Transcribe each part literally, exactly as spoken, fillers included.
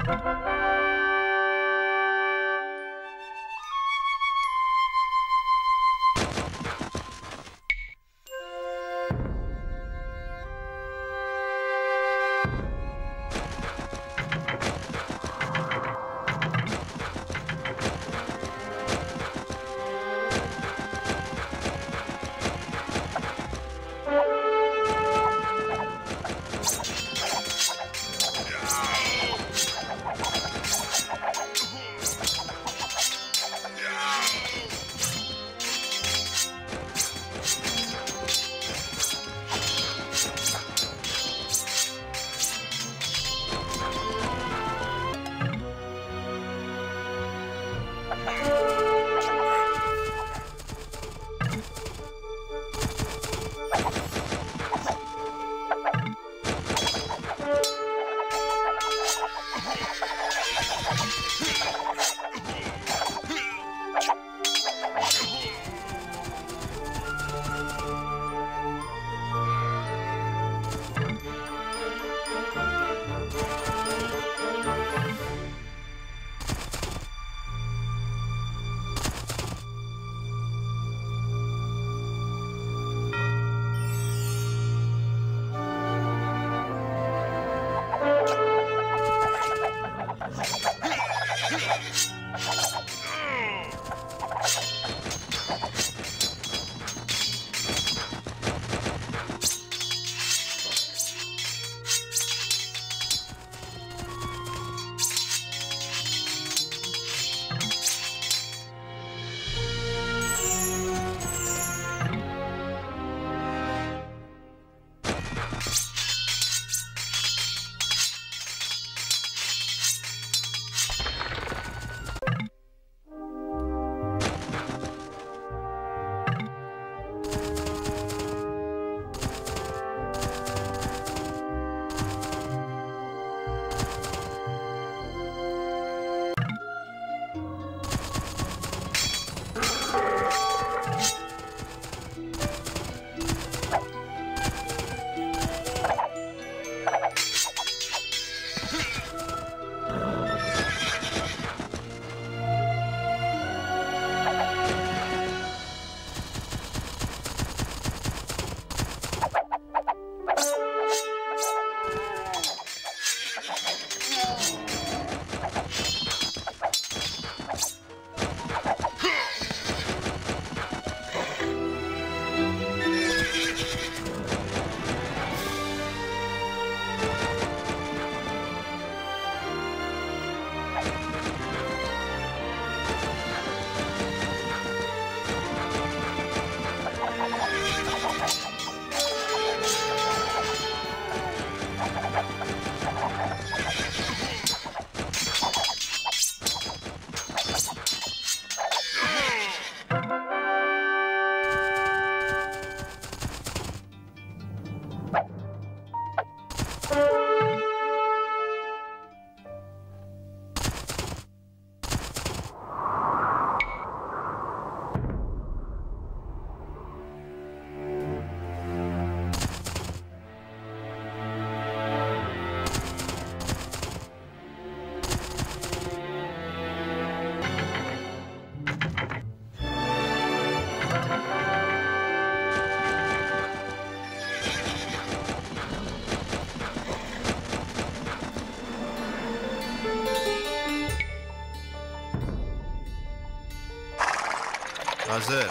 Hazır.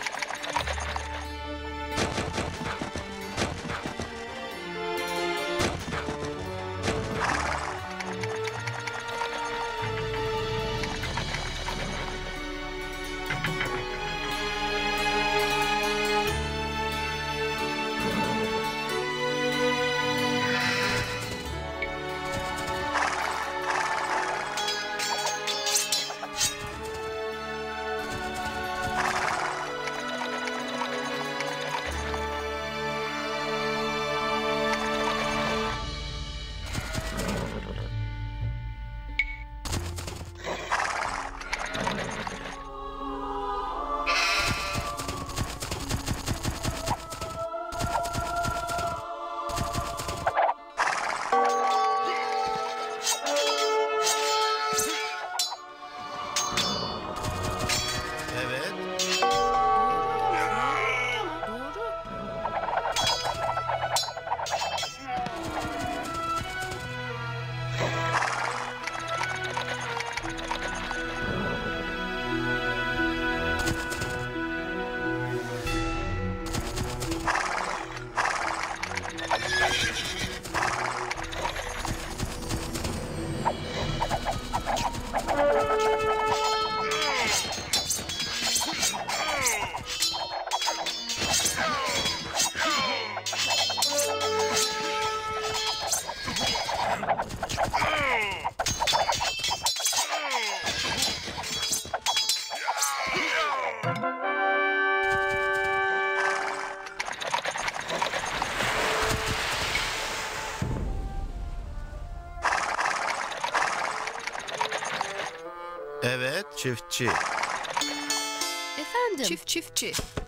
Evet, çiftçi. Efendim? Çift çiftçi.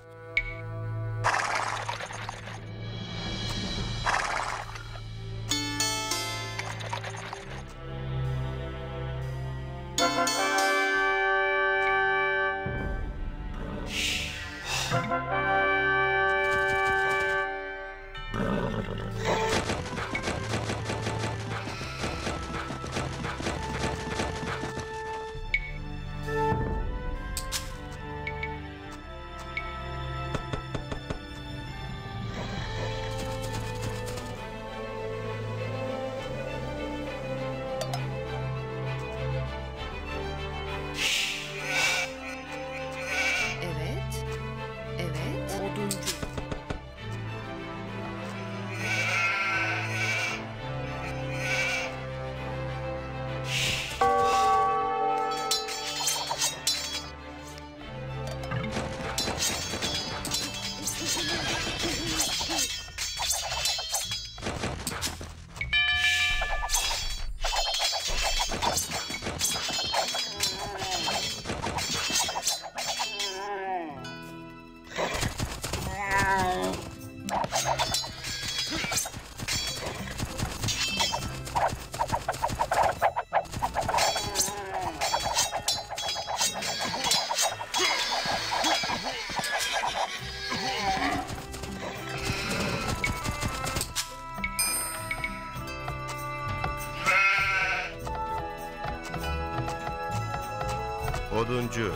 Oduncu.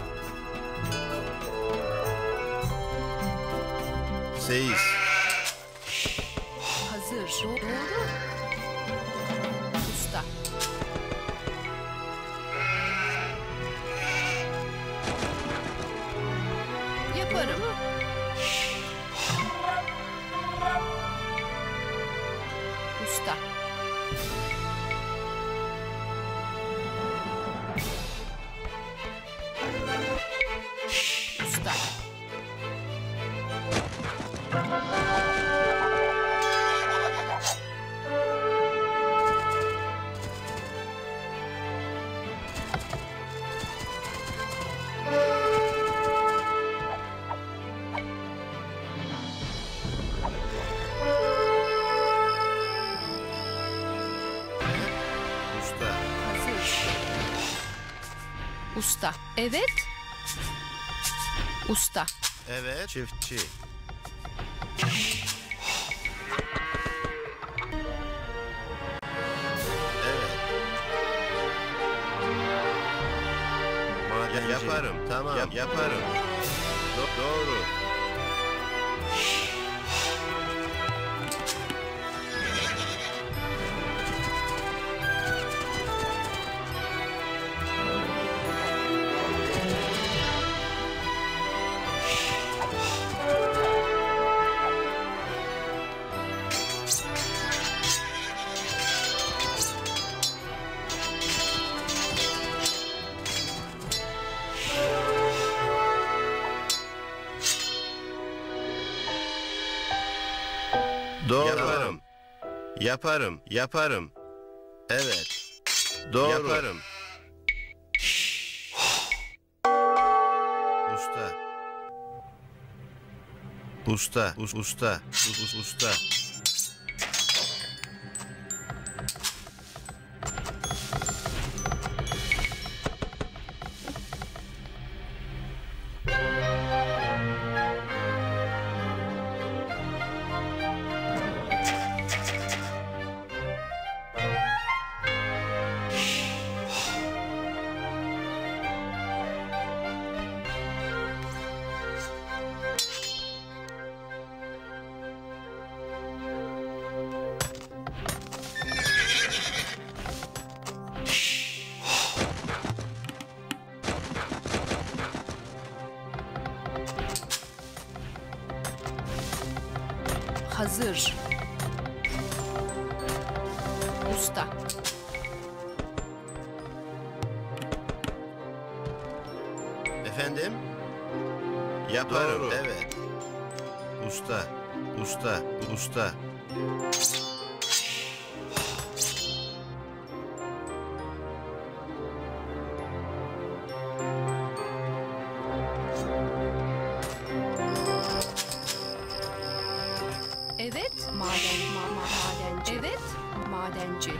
Seyis. Hazır. Doğru. Usta. Yaparım. Usta. Usta. Usta. Hazır. Usta. Evet. Usta. Evet, çiftçi. Evet. Madenci. Yaparım, tamam. Yap, yaparım. Do- doğru. Doğru. Yaparım. Yaparım, yaparım. Evet. Doğru. Yaparım. Usta. Usta, us, usta, us, us, usta. Hazır. Usta. Efendim? Yaparım. Doğru. Evet. Usta. Usta. Usta. Evet. Maden, ma ma madenci. Evet. Madenci.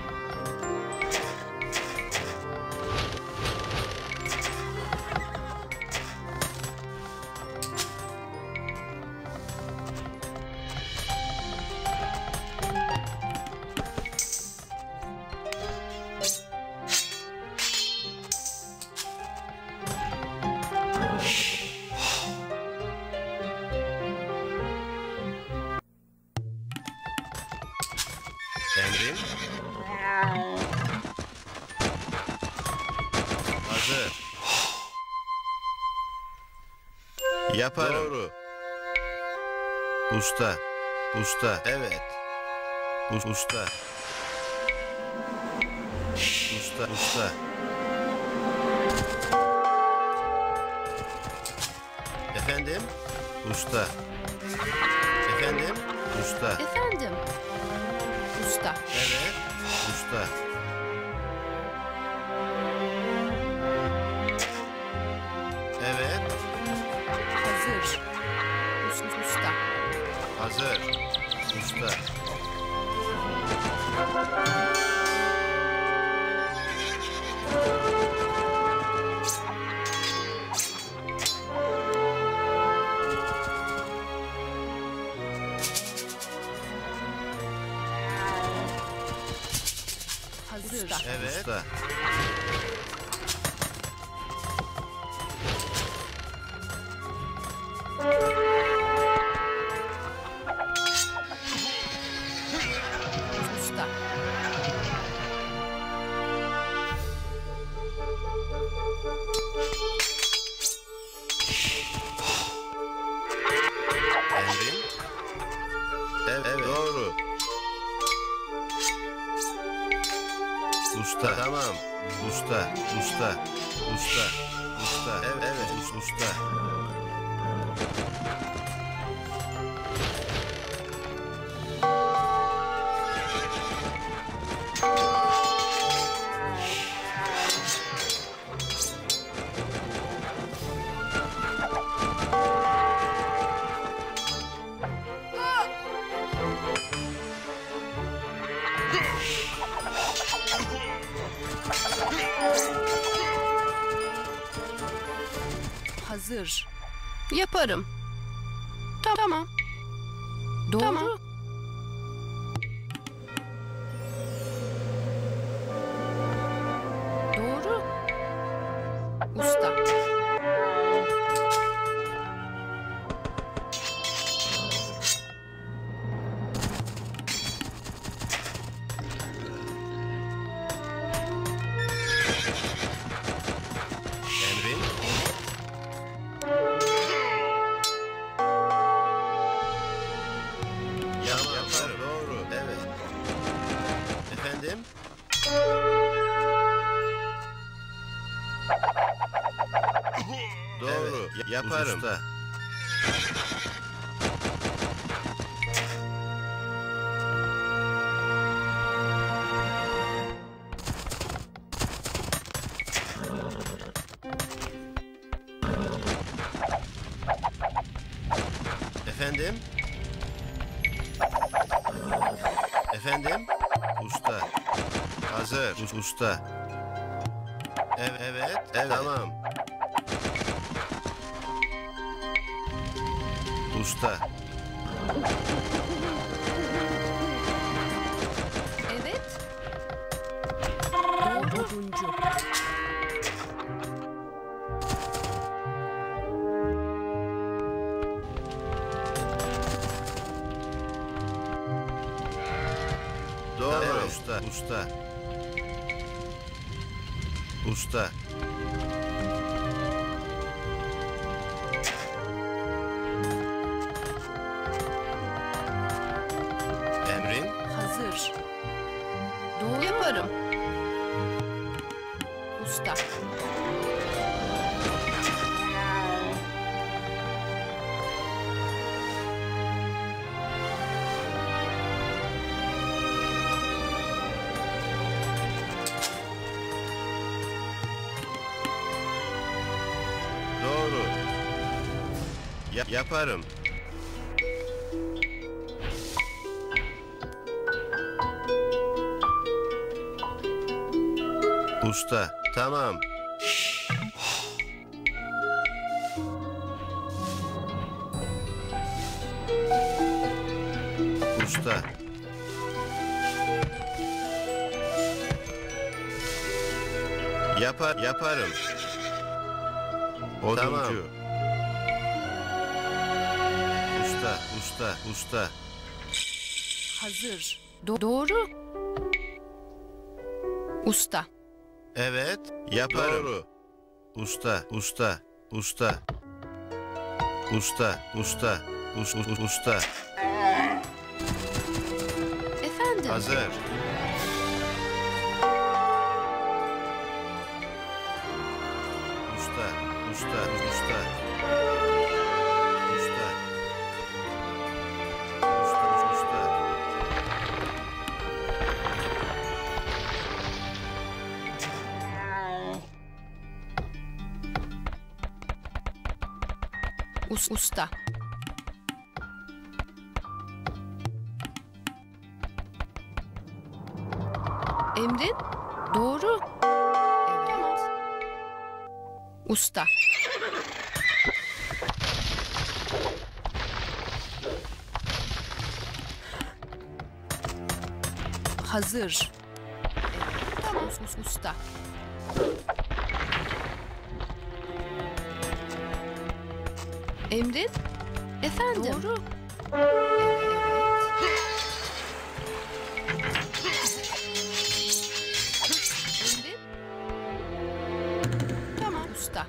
Emrin? Hazır. Yaparım. Doğru. Usta. Usta. Evet. Us usta. Usta. Usta. Efendim? Usta. Efendim? Usta. Efendim. Usta. Evet. Usta. Evet. Hazır. Us usta. Hazır. Usta. Hazır. Evet. Usta. Usta. Emrin? Evet. Evet. Doğru. Usta. Tamam. Usta. Usta. Usta. Usta. Evet. Evet. Us- Usta. Hazır. Yaparım. Ta- Tamam. Doğru. Tamam. Doğru. Usta. Emrin? Tamam. Yaparım. Doğru. Evet. Efendim? Doğru. Evet. Yaparım. Usta. Efendim? Efendim? Usta. Hazır. Us- Usta. Evet, evet, evet. Tamam. Usta. Evet. Doğru. Oduncu. Doğru. Evet. Usta. Usta. Usta. Yaparım. Usta. Doğru. Ya yaparım. Usta, tamam. Usta. Yapar, yaparım. Oduncu. Tamam. Usta, usta, usta. Hazır. Do doğru. Usta. Evet, yaparım. Doğru. Usta, usta, usta. Usta, usta, us, us, usta. Efendim. Hazır. Usta, usta, usta. Usta. Usta, usta. Us usta. Emrin. Doğru. Evet. Usta. Hazır. Evet. Tamam. Us usta. Emrin. Efendim. Doğru. Evet. Emrin. Tamam usta.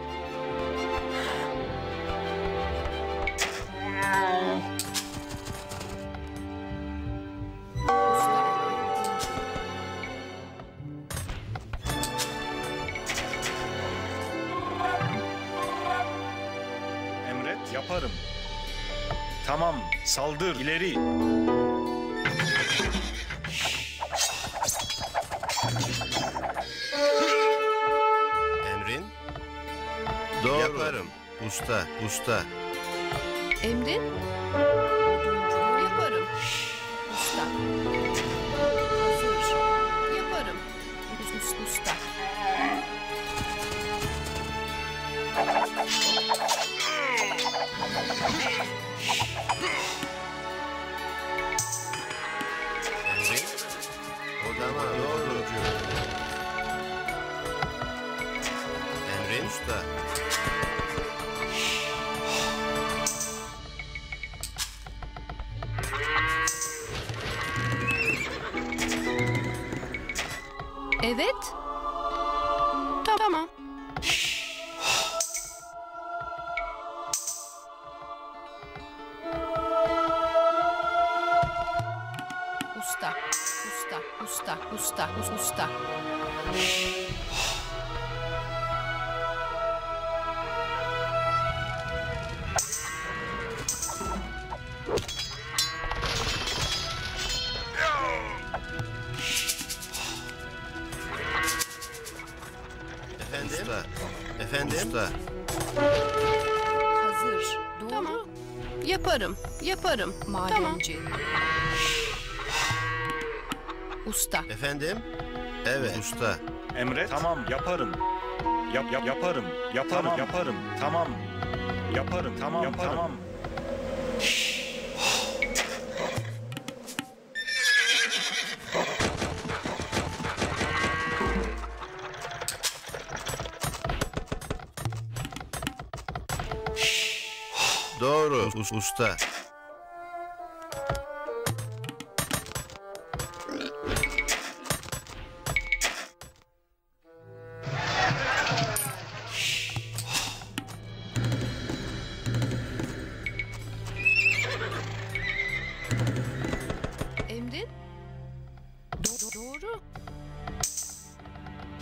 Yaparım. Tamam, saldır, ileri. Emrin. Doğru. Yaparım. Usta, usta. Emrin. Yaparım. Usta. Hazır. Yaparım. Us usta. Emrin. Odama doğru. Emrin usta. Evet. Tamam. Usta, usta, usta, usta, us usta. Efendim? Usta. Efendim? Usta. Hazır. Doğru. Tamam. Yaparım, yaparım. Madenci. Tamam. Usta. Efendim? Evet usta. Emret. Tamam, yaparım. Yap, yap, yaparım. Yaparım, tamam. Yaparım. Tamam. Yaparım, tamam, yaparım. Tamam. Doğru usta. Emrin. Do doğru.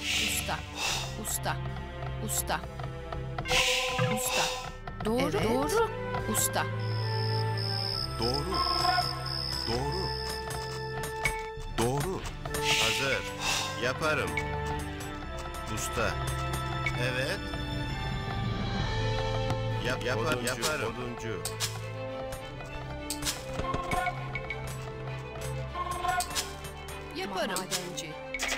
Usta. Usta. Usta. Usta. Doğru. Evet. Doğru. Usta. Doğru. Doğru. Doğru. Hazır. Yaparım. Usta. Evet. Yap, yapar, oduncu, yaparım. Oduncu. Yaparım. Madenci.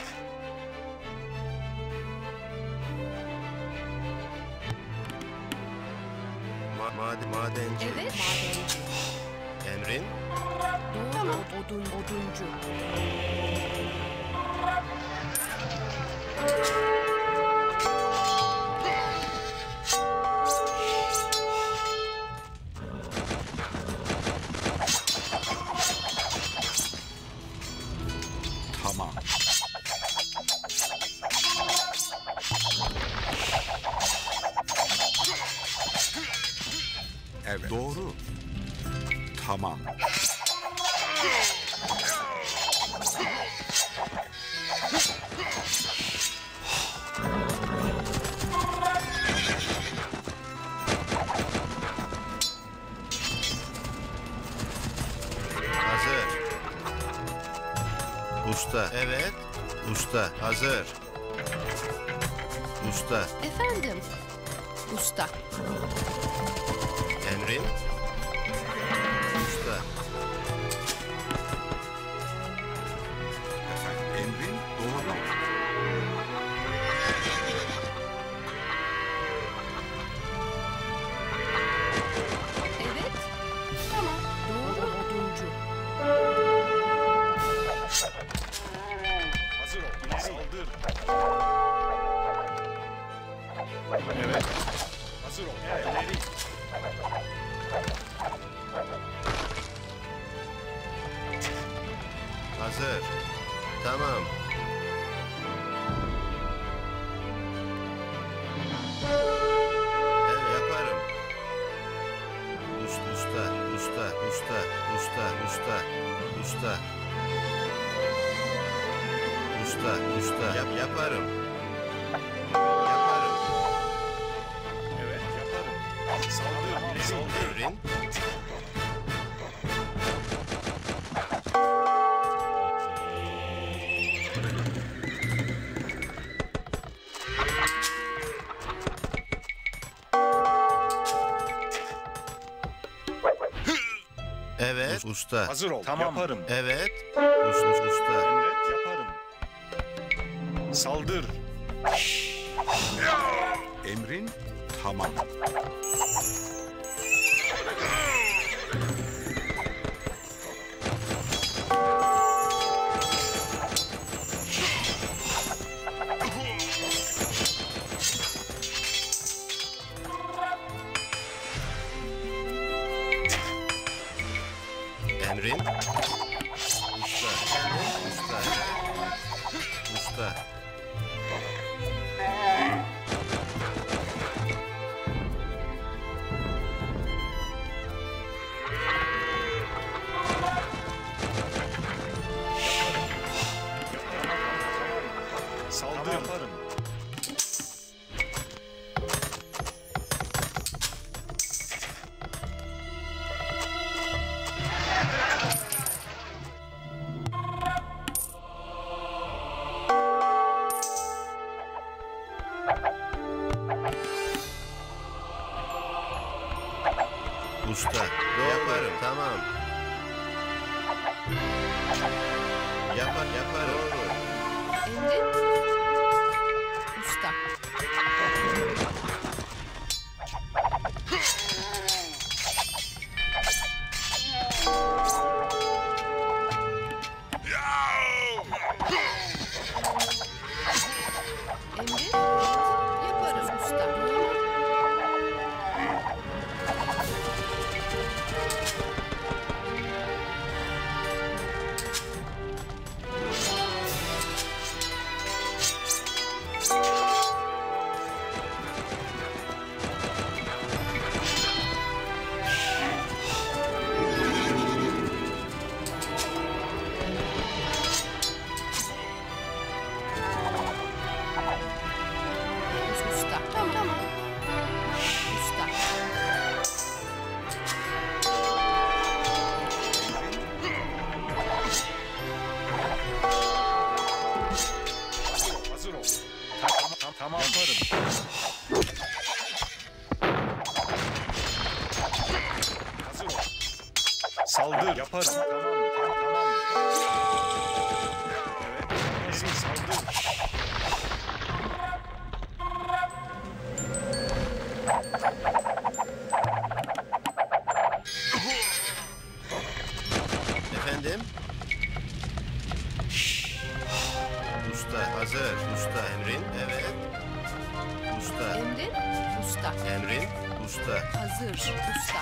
Ma mad madenci. Evet. Madenci. Emrin. Doğru. Odun, oduncu. Tamam. Evet. Doğru. Tamam. Hazır. Usta. Evet. Usta. Hazır. Usta. Efendim. Usta. Emrin. Usta. Efendim, emrin doğru. Evet. Tamam. Doğru. Oduncu. Hazır ol. Saldır. Evet. Hazır ol. Evet. İleri. Hazır. Tamam. Evet, yaparım. Usta, usta, usta, usta, usta, usta, usta. Usta, usta. Yap, yaparım. Yaparım. Evet. Yaparım. Saldır. İleri. Saldır. Emrin. Evet. Usta. Hazır ol. Tamam. Yaparım. Evet. Usta, usta. Emret. Yaparım. Saldır. Emrin tamam. Emrin. Usta. Usta. Usta. Saldır. Yaparım. Usta. Yaparım. Tamam. Yapar, yaparım. Emrin. Usta. Emrin. Yaparız usta. Tamam yaparım. Hazır ol. Saldır. Yaparım. Tamam. Tamam. Tamam. Evet. Hazır. Saldır. Efendim? Usta hazır. Usta emrin. Evet. Usta. Emrin. Usta. Emrin. Usta. Hazır. Usta.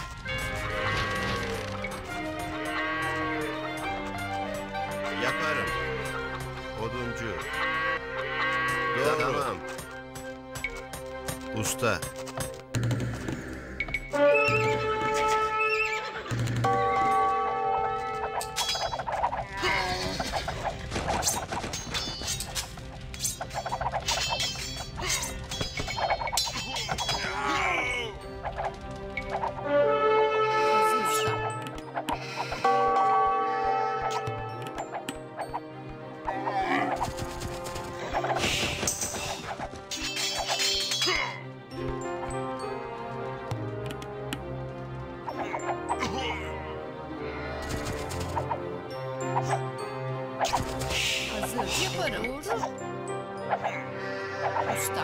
Yaparım. Oduncu. Doğru. Tamam. Usta. Hazır usta. Hazır. Yaparım. Doğru. Usta.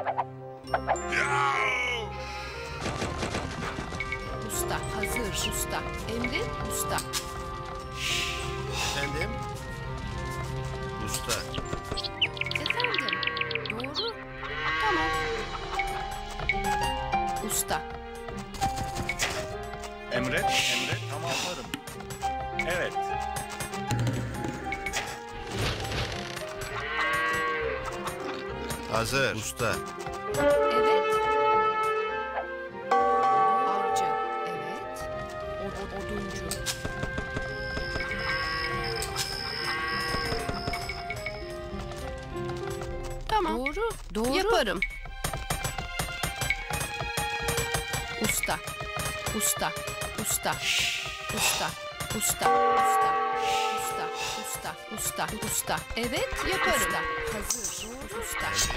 Usta. Hazır. Usta. Emrin. Usta. Efendim? Usta. Efendim. Doğru. Tamam. Usta. Emret. Emret. Tamam yaparım. Evet. Hazır. Usta. Evet. Avcı. Evet. O, o, oduncu. Tamam. Doğru. Doğru. Yaparım. Usta. Usta. Usta. Usta. Usta. Usta. Usta. Usta. Usta. Usta. Evet. Yaparım. Usta. Hazır. Usta.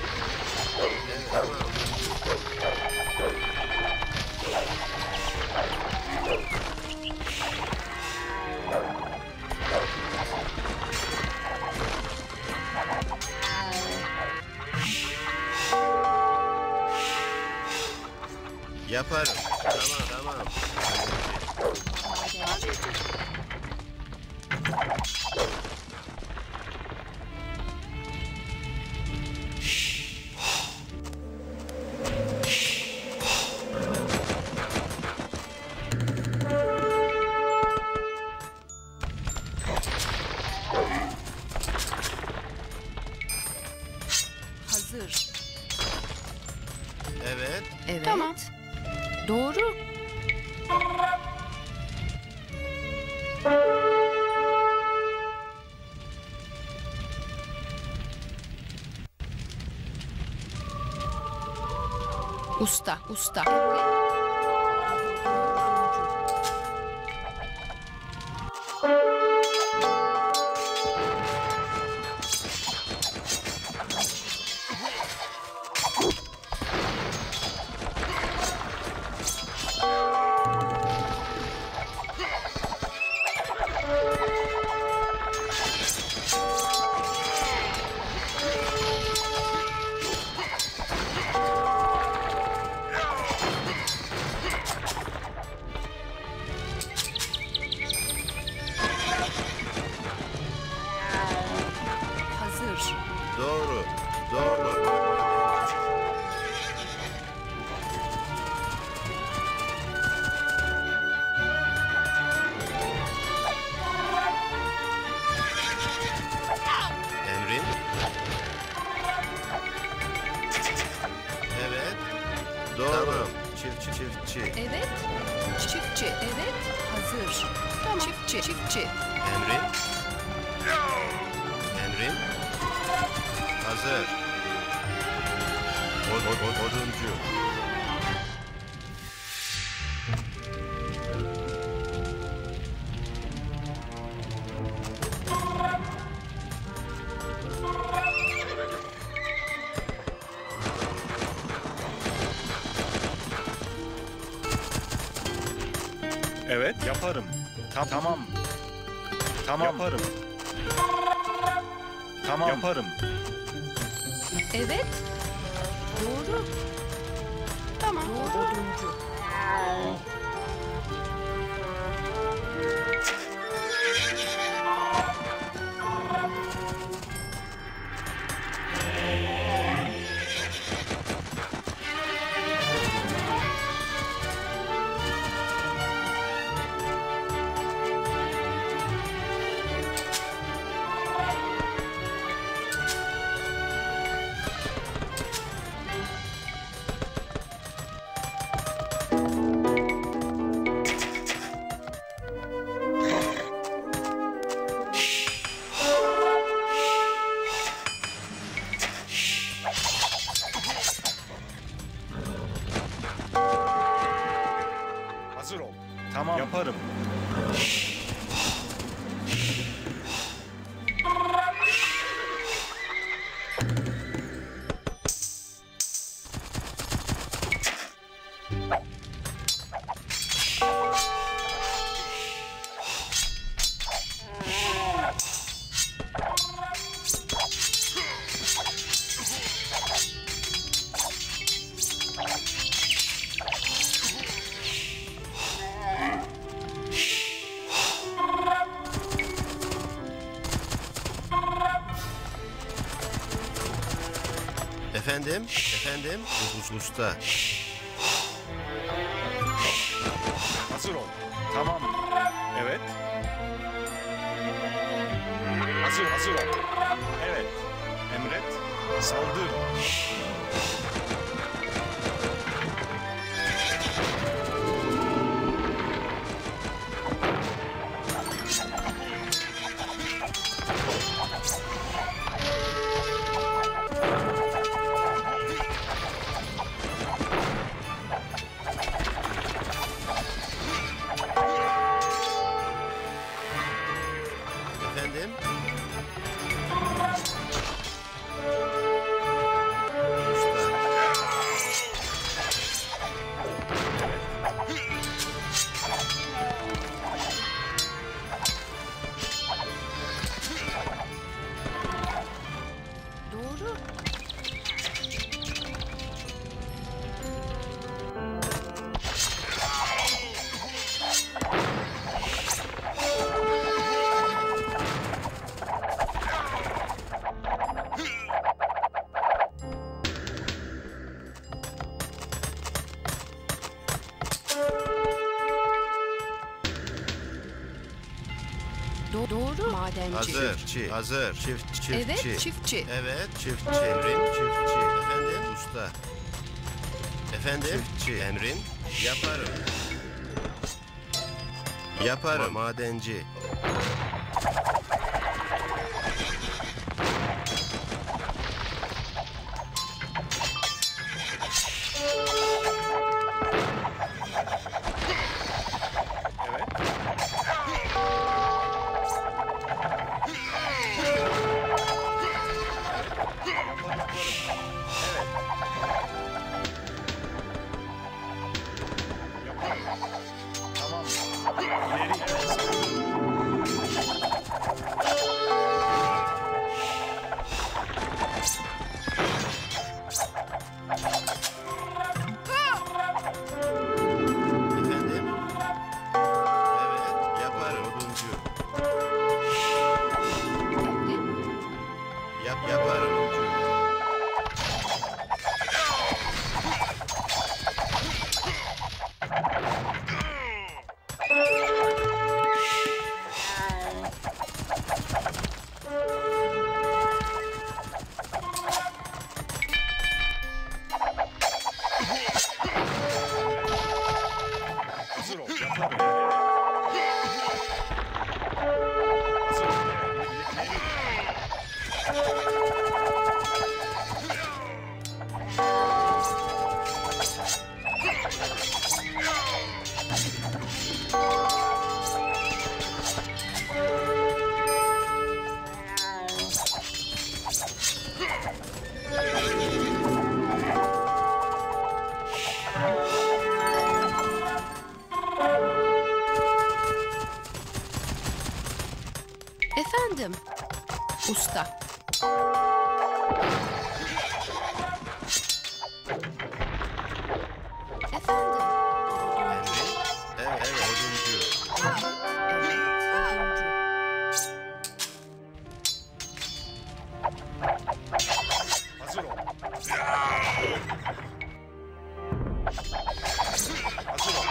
Yaparım. Tamam tamam. Hazır. Evet. Evet. Tamam. Doğru. Usta. Usta. Hazır. Doğru. Doğru. Emrin. Evet. Doğru. Tamam. Çiftçi çiftçi. Evet. Çiftçi. Evet. Hazır. Tamam. Çiftçi. Çiftçi. Emrin. Emrin. Hazır. O, o, o, oduncu. Evet, yaparım. Tam tamam. Tamam. Yaparım. Tamam. Yaparım. Evet. Doğru. Tamam. Doğru. Oduncu. Hazır ol. Tamam. Yaparım. Efendim? Efendim? Us- Usta. Hazır ol. Tamam. Evet. Hazır, hazır ol. Evet. Emret. Saldır. Efendim? Doğru. Do- doğru. Madenci. Hazır. Çiftçi. Hazır. Çift, çiftçi. Evet, çiftçi. Evet, çiftçi. Emrin, çiftçi. Efendim? Usta. Efendim? Çiftçi. Emrin? Yaparım. Yaparım. Madenci. Tamam. İleri. Efendim? Evet, yaparım. Oduncu. Yap, yaparım. Oduncu. Hazır ol. Yaparım. Hazır ol. Usta. Efendim. Emrin. Evet, evet. Oduncu. Evet. Hazır ol. Hazır ol.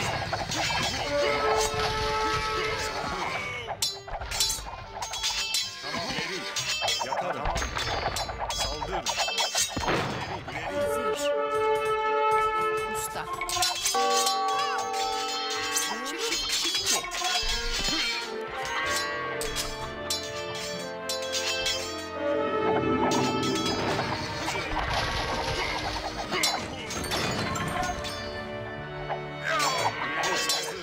Tamam, ileri. Yaparım. Saldır. İleri, ileri. Hazır. Usta. Çift çiftçi. İleri, saldır.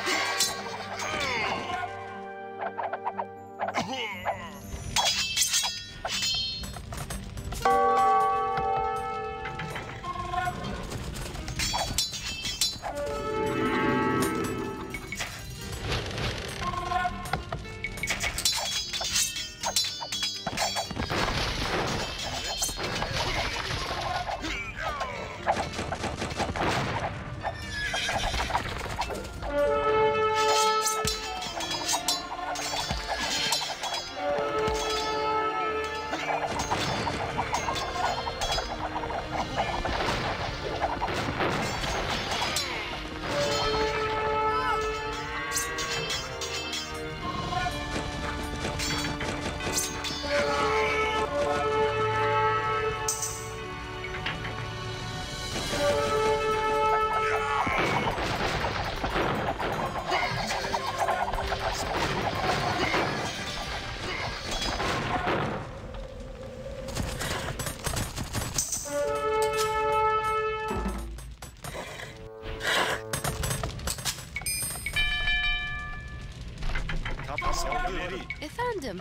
Tamam, saldır. İleri. Efendim.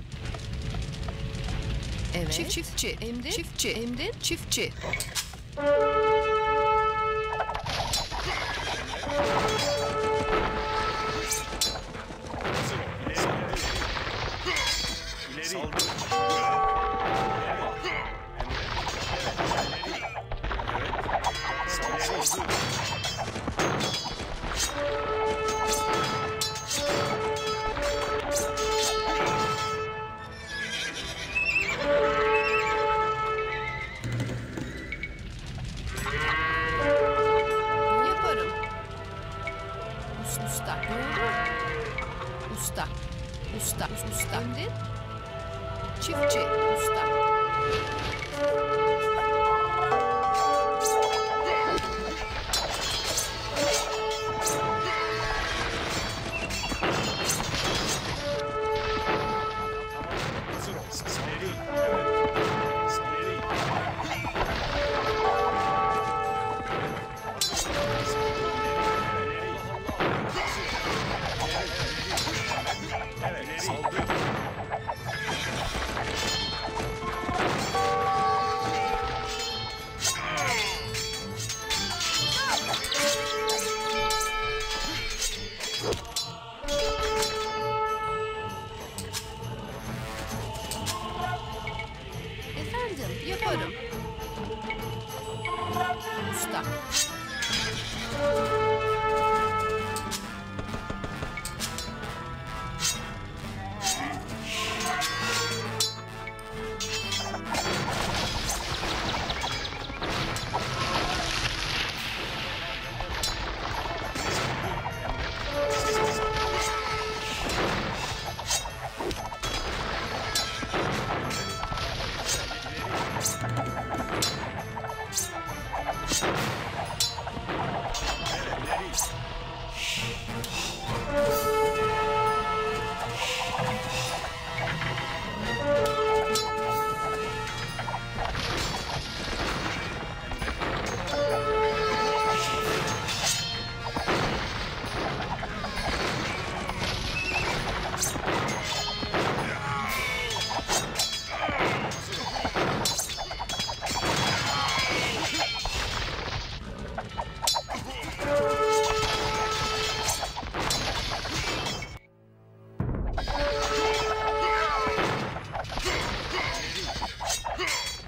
Evet. Çift çiftçi. Emdi. Çiftçi. Emdi. Çiftçi. Hazır ol. İleri. İleri. Saldır. Evet. Saldır. Yaparım. Us- Usta. Doğru. Usta. Usta. Usta. Emdi. Çiftçi. Usta. Hazır ol. İleri. Evet. İleri. Evet, saldır. Efendim. Yaparım. Usta.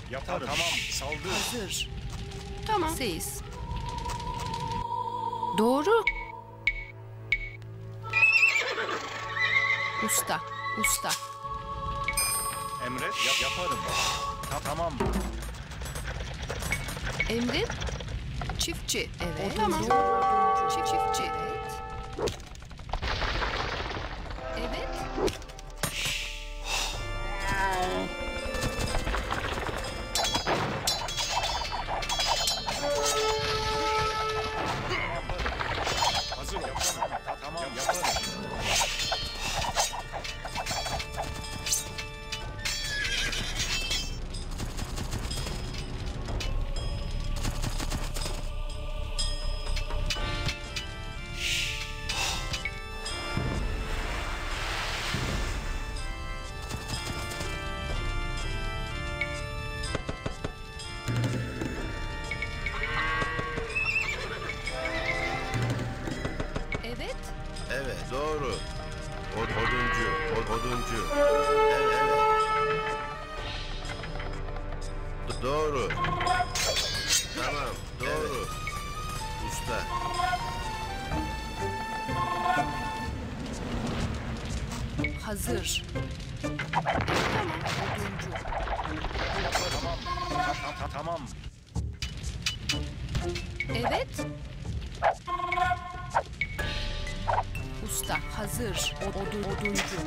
Yaparım. Tamam. Saldır. Hazır. Tamam. Seyiz. Doğru. Usta. Usta. Emret. Yap, yaparım. Ta tamam. Emrin. Çiftçi. Evet. Tamam. Çift çiftçi. Evet. Evet. Hazır yaparım. Ta tamam yaparım. Evet. Evet, doğru. O, oduncu, o, oduncu. Evet, evet. D- doğru. Tamam, doğru. Usta. Hazır. Tamam. Oduncu. Tamam. Ta, ta, ta, tamam. Evet. Usta. Hazır. O- Odun, oduncu.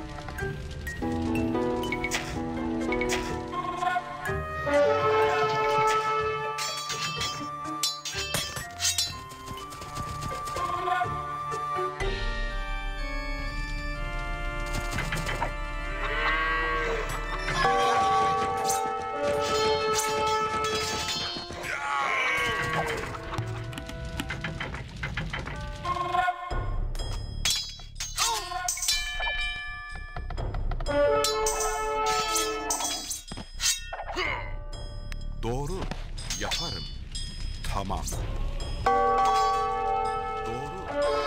Doğru. Yaparım. Tamam. Doğru.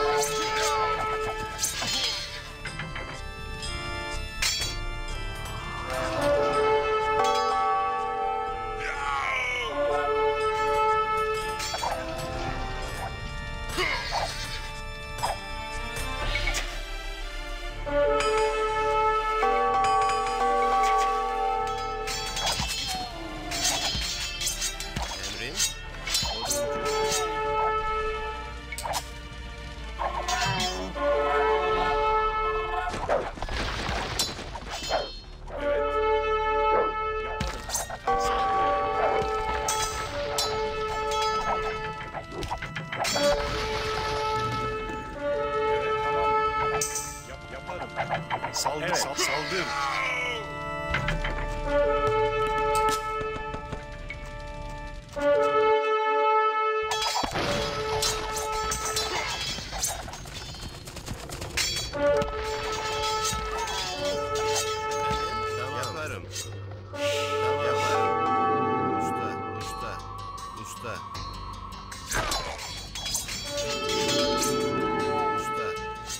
Emrin. Oduncu. Yap, yaparım. Saldır. Evet. Sal, saldır. Tamam. Yaparım. Tamam. Yaparım. Usta, usta, usta. Usta.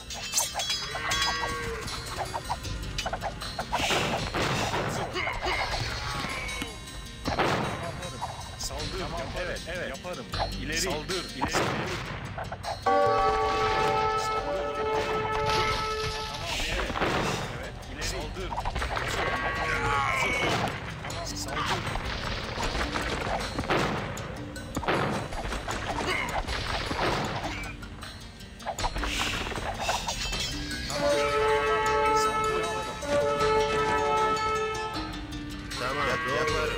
Saldır. Tamam. Evet, evet. Yaparım. İleri. Saldır. İleri. Saldır. Evet. İleri. Saldır. Hazır. Saldır. Tamam, yaparım.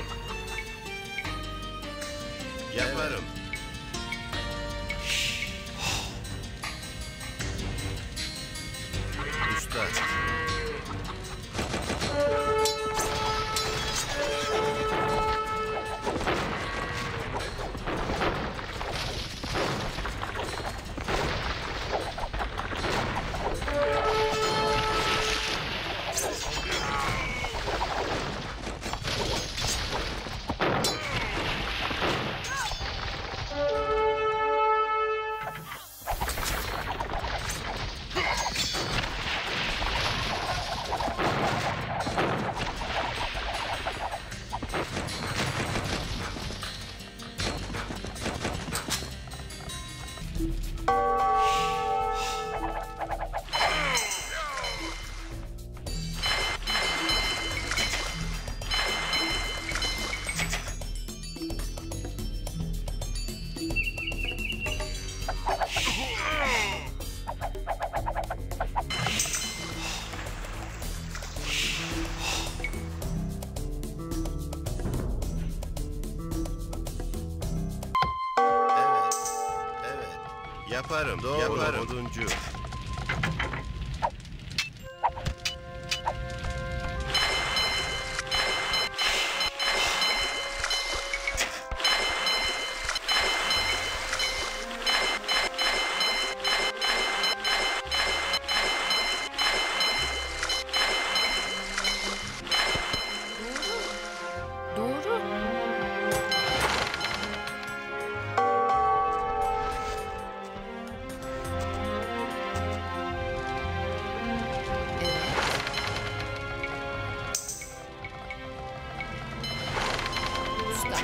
Yaparım. Usta. Yaparım. Doğru. Yaparım. Oduncu. Doğru. Usta.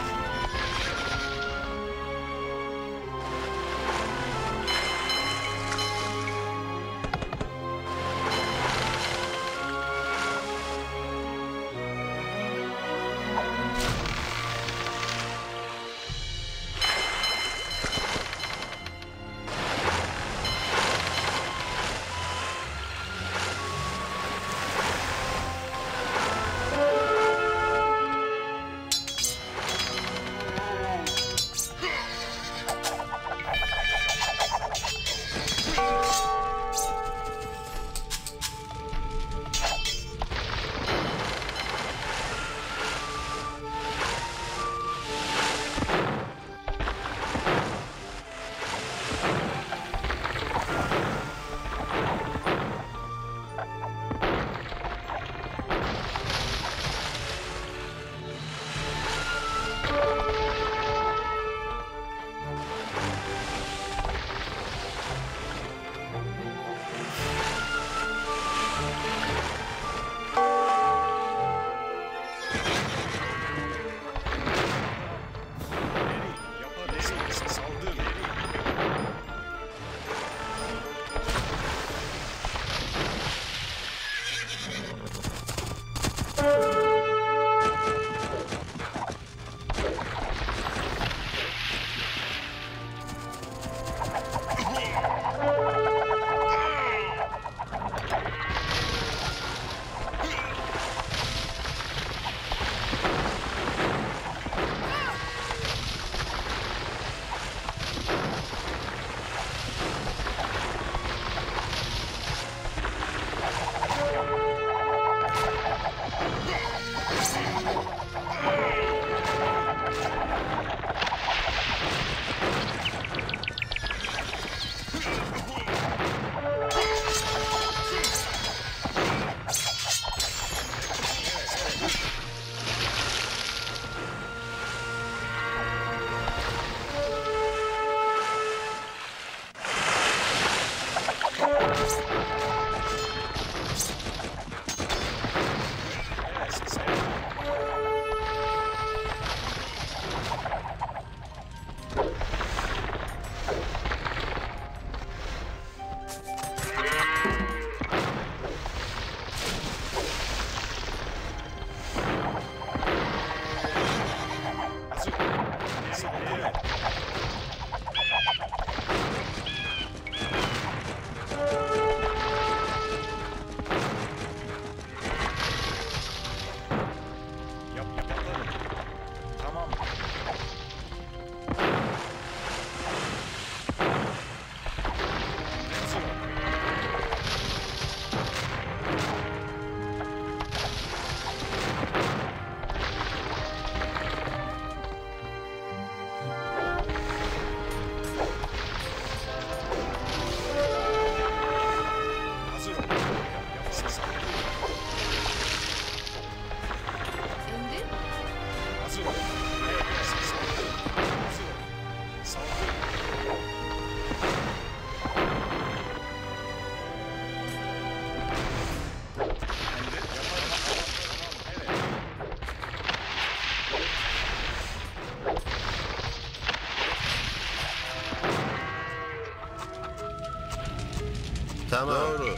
Tamam. Doğru.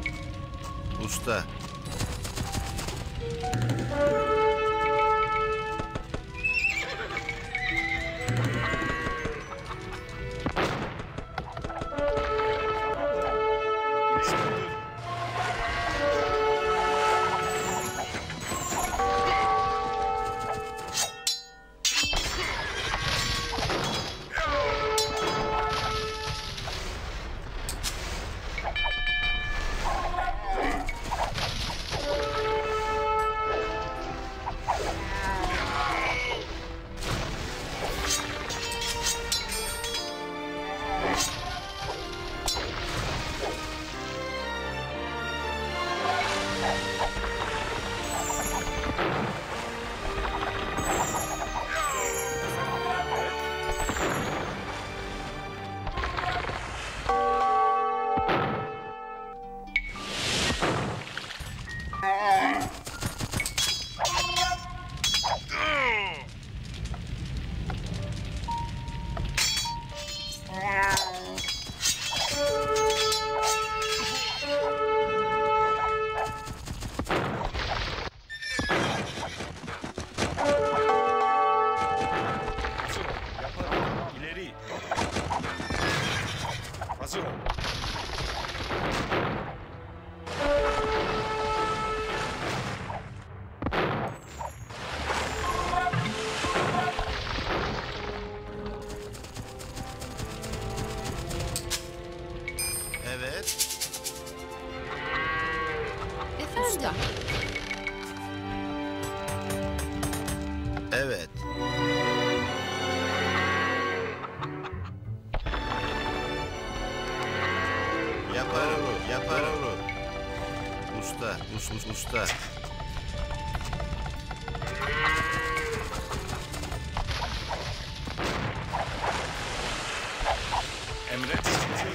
Usta. Evet. Yaparım, yaparım. Usta, us, us, usta. Emret.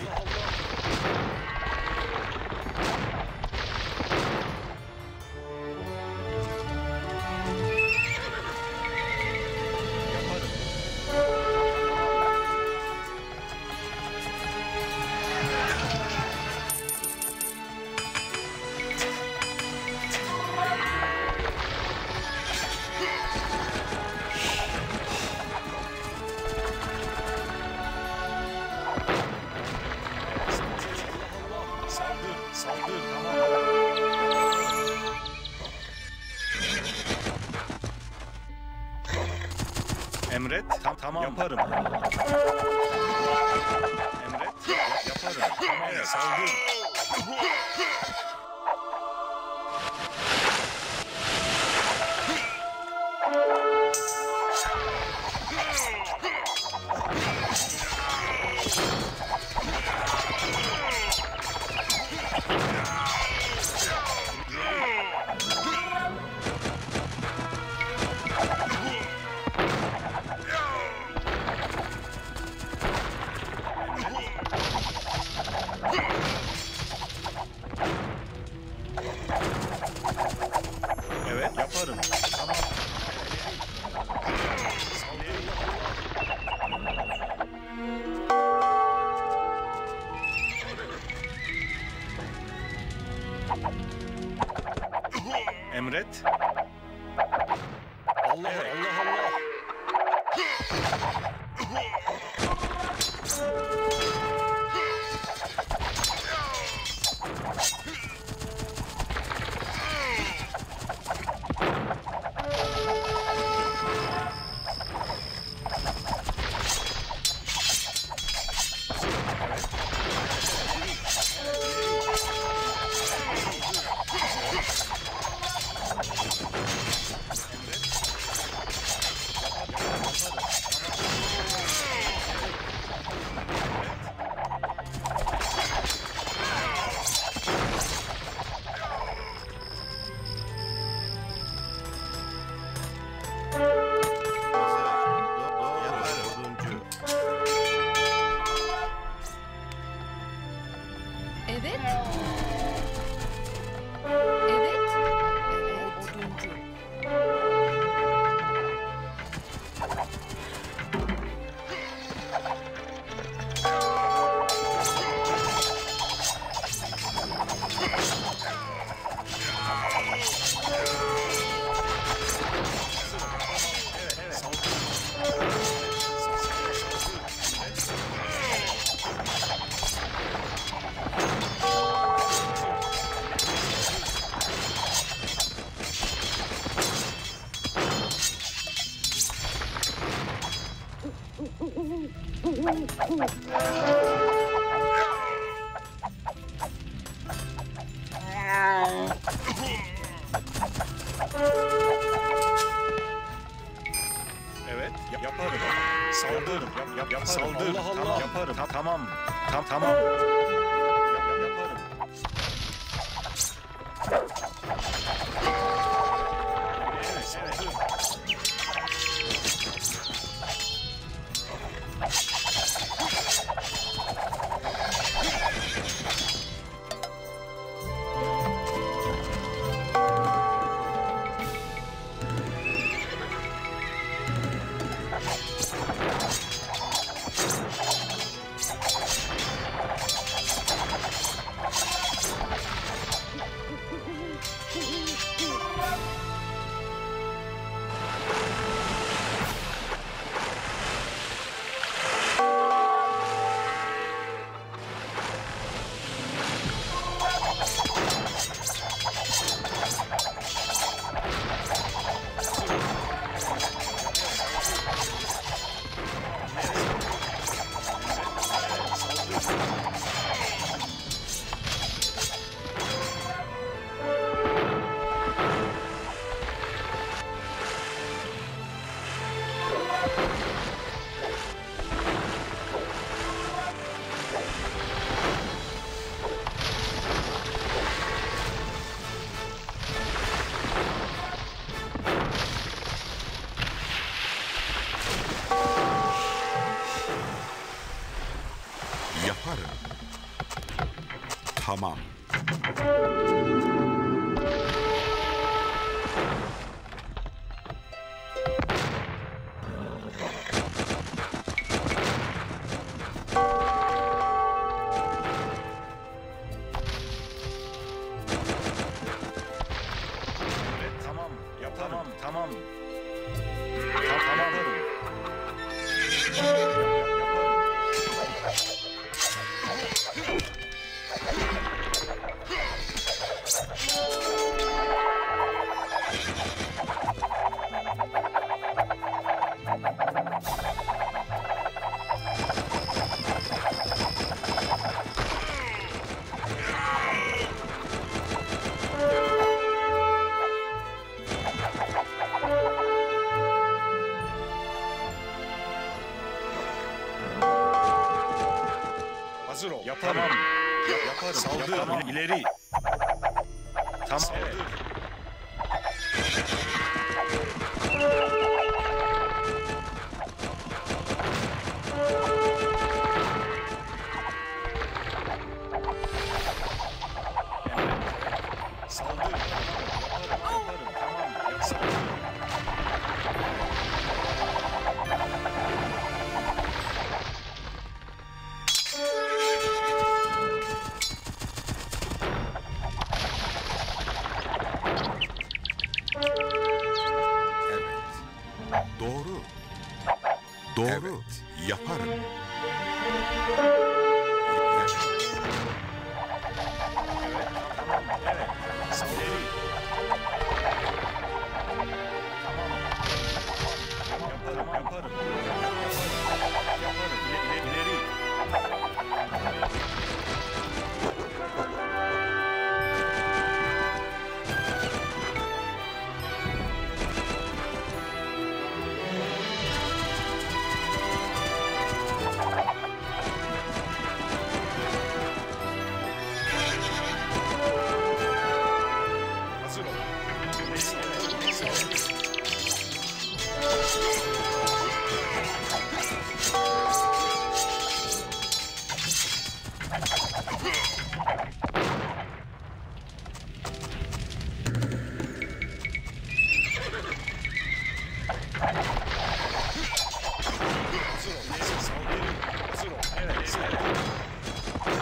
Saldır, saldır, tamam. Emret, tam tamam yaparım. Emret, yap, yaparım. Tamam, saldır. Evet, yaparım. Tamam. Emret. Allah Allah Allah. Evet. Evet. Evet. Oduncu. Evet, yap- yaparım. Saldırırım. Yap, yap, yaparım. Saldır. Allah Allah. Yaparım. Ta- tamam. Tam tamam. Yap, yap, yaparım. Evet, saldır. Tamam. Tamam, yaparım. Tamam. Ta- Tamam. Yaparım. Hazır ol. Yaparım. Tamam. Yap- yaparım. Saldır. Tamam. İleri. Tamam. Saldır. Saldır. Yaparım. Yaparım. Tamam. Yap. Saldır. Evet. Doğru. Doğru. Yaparım. Tamam. Evet. Saldır. Tamam. Yaparım. Yaparım. Yaparım. İleri. İleri. Hazır ol. Hazır ol. Hazır ol. Saldırı. Hazır ol. Evet. Saldırı.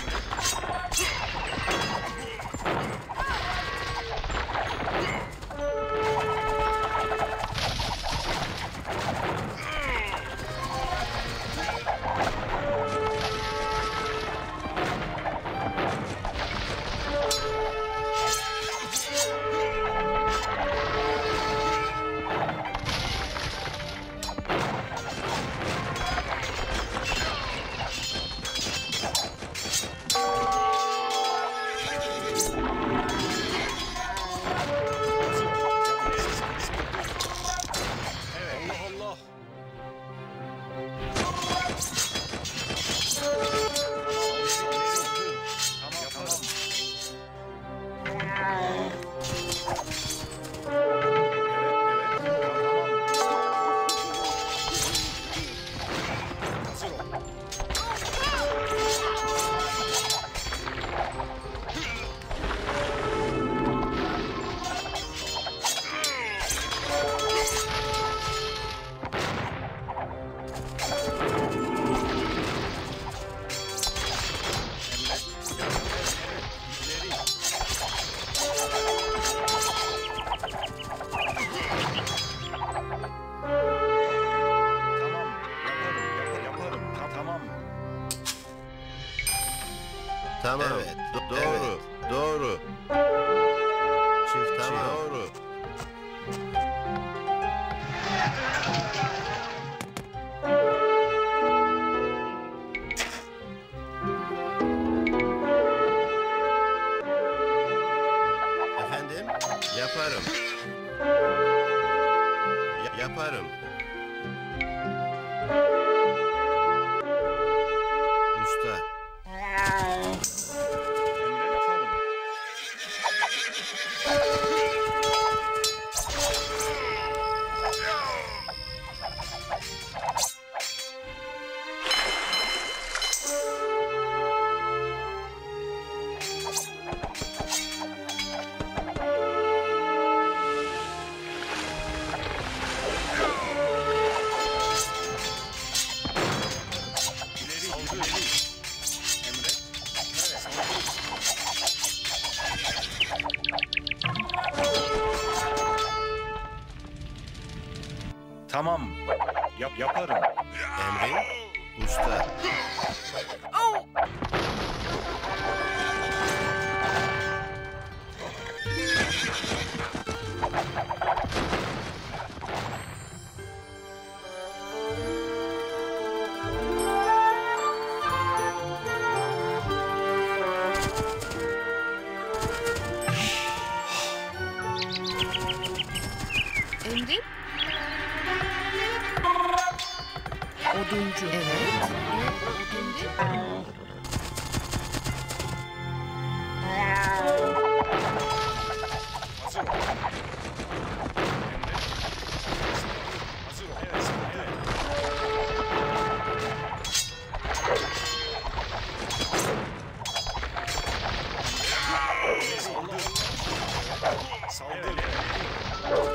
Allah Allah. Tamam tamam. Evet evet. Tamam. Hazır ol. Tamam. Yaparım. Yaparım. Yaparım. Ta- Tamam. Tamam. Evet. do- doğru. Doğru. Çift tamam. Doğru. Efendim? Yaparım. Ya- yaparım. Usta. Emre yaparım. tamam. Yap, yaparım. Emrin usta. Emrin. Oduncu. Evet. Emrin. Hazır ol. Hazır ol. Evet, evet. Saldır. Saldır.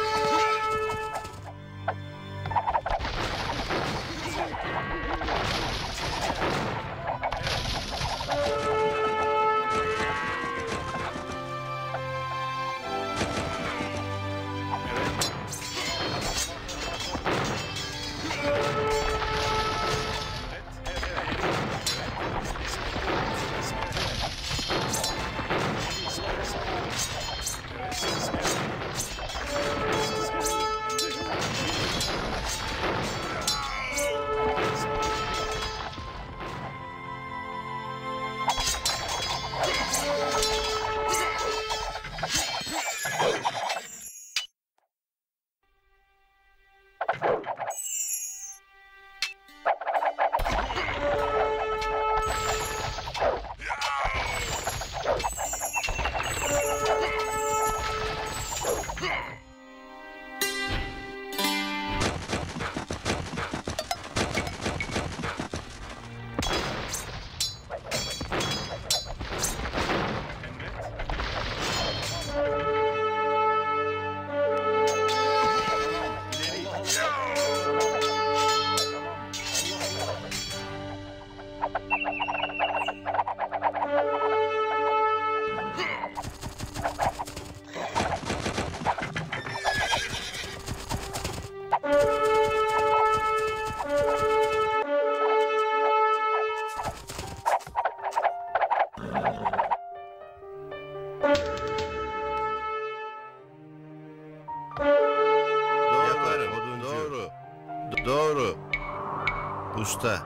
Doğru. Usta.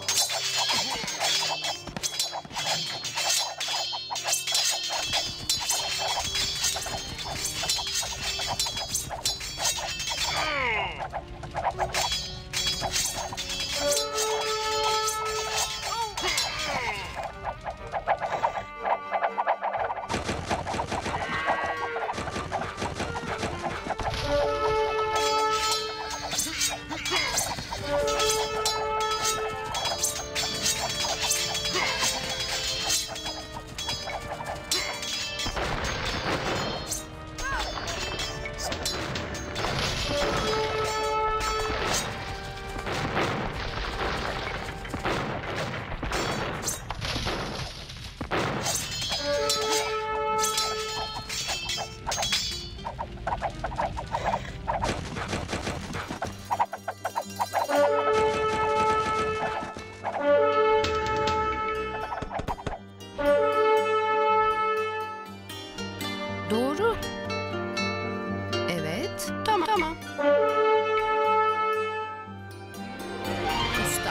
Doğru. Evet. Tamam. Tamam. Usta.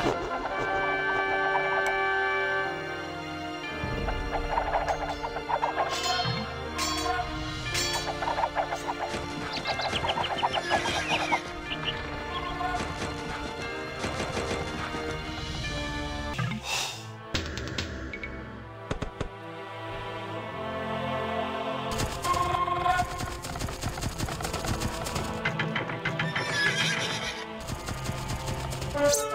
First